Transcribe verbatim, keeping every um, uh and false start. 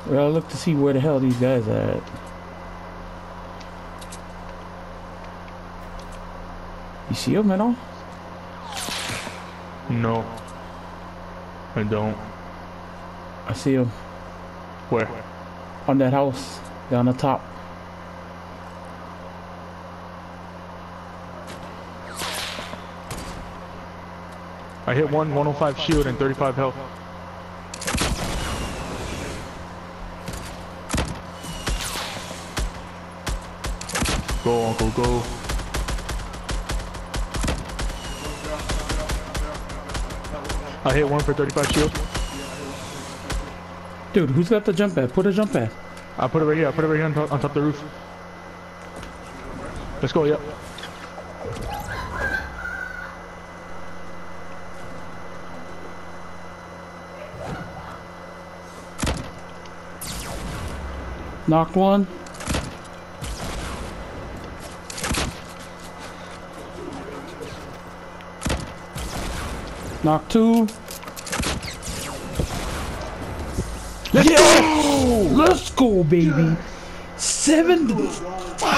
We gotta look to see where the hell these guys are at. You see them at all? No. I don't. I see them. Where? On that house. Down the top. I hit one, one oh five shield and thirty-five health. Go, Uncle, go. I hit one for thirty-five shield. Dude, who's got the jump pad? Put a jump pad. I put it right here. I put it right here on top, on top of the roof. Let's go, yep. Knocked one. Knock two. Let's go! Let's go, baby! Seven to five.